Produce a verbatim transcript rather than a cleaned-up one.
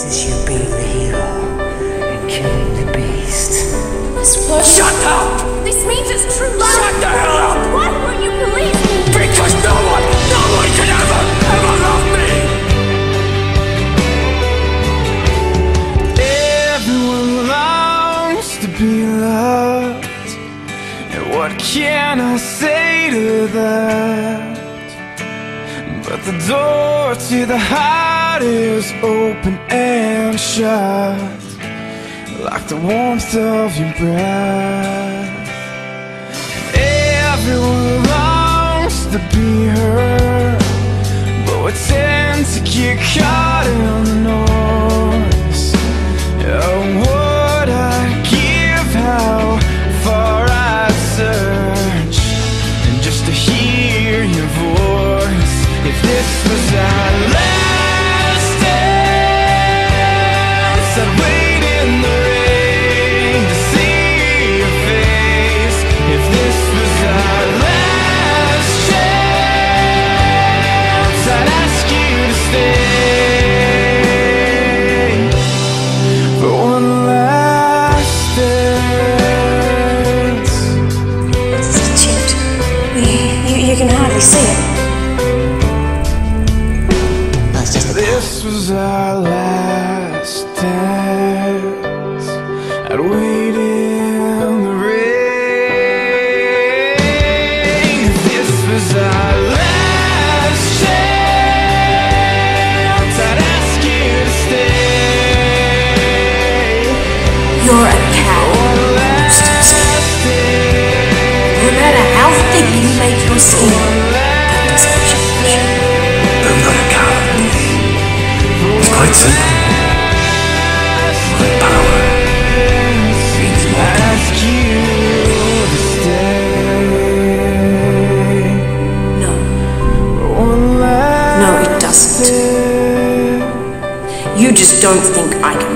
Is this you being the hero and killing the beast? This was... Shut up! This means it's true love! Shut the hell up! Why won't you believe me? Because no one, no one can ever, ever love me! Everyone longs to be loved, and what can I say to that? But the door to the heart is open and shut, like the warmth of your breath. Everyone longs to be heard, but we tend to get caught in the noise. Oh, what I'd give, how far I'd search, and just to hear your voice. If this was our last dance, I'd wait in the rain to see your face. If this was our last chance, I'd ask you to stay for one last dance. It's a chit. You, you can hardly see it. This was our last dance. I'd wait in the rain. If this was our last chance, I'd ask you to stay. You're a coward, Rumpelstiltskin. No matter how thick you make your skin, that doesn't change. I'm not a coward. It's quite simple. My power means more to Ask you to stay. No. One last No, it doesn't. You just don't think I can